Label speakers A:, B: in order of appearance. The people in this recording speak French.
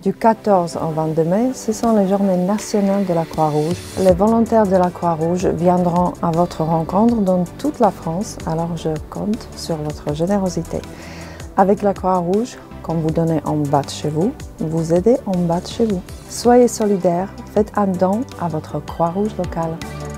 A: Du 14 au 22 mai, ce sont les journées nationales de la Croix-Rouge. Les volontaires de la Croix-Rouge viendront à votre rencontre dans toute la France, alors je compte sur votre générosité. Avec la Croix-Rouge, quand vous donnez en badge chez vous, vous aidez en badge chez vous. Soyez solidaires, faites un don à votre Croix-Rouge locale.